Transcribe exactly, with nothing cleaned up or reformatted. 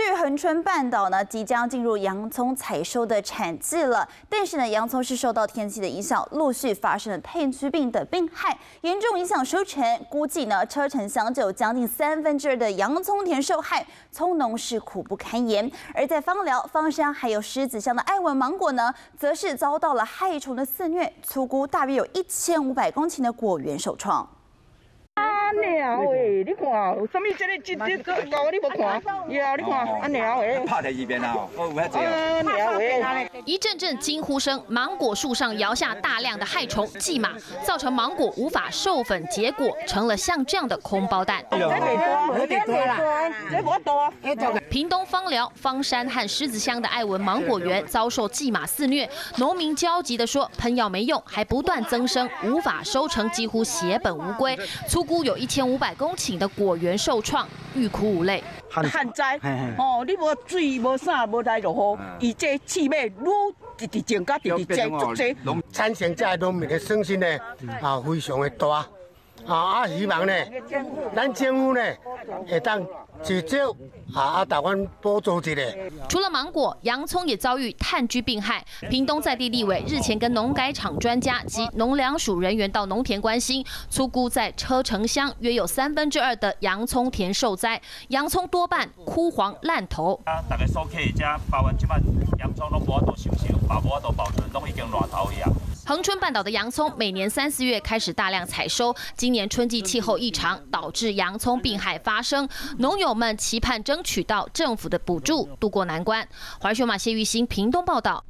据恒春半岛呢，即将进入洋葱采收的产季了，但是呢，洋葱是受到天气的影响，陆续发生了炭疽病等病害，严重影响收成。估计呢，车城乡就有将近三分之二的洋葱田受害，葱农是苦不堪言。而在芳寮、芳山还有狮子乡的爱文芒果呢，则是遭到了害虫的肆虐，粗估大约有一千五百公顷的果园受创。 啊鸟诶，你看，有啥物这个这这高你无看？有你看，啊鸟诶， 拍在一边啊，我有遐济啊鸟诶。 一阵阵惊呼声，芒果树上摇下大量的害虫蓟马，造成芒果无法授粉结果，成了像这样的空包蛋。屏东芳寮、芳山和狮子乡的爱文芒果园遭受蓟马肆虐，农民焦急地说，喷药没用，还不断增生，无法收成，几乎血本无归。粗估有一千五百公顷的果园受创，欲哭无泪。 旱灾哦，你无水无啥无来落雨，伊这气味愈直直增加直直增足济， 产生这农民的损失呢啊非常的大啊啊！希望呢，咱政府呢会当至少啊啊台湾补助一下。 除了芒果，洋葱也遭遇炭疽病害。屏东在地立委日前跟农改场专家及农粮署人员到农田关心，粗估在车城乡约有三分之二的洋葱田受灾，洋葱多半枯黄烂头。 啊，大家所客遮包完即摆洋葱拢无法度收成，嘛无法度保存，拢已经烂头去啊。 恒春半岛的洋葱每年三四月开始大量采收，今年春季气候异常，导致洋葱病害发生。农友们期盼争取到政府的补助，渡过难关。华视马谢玉兴屏东报道。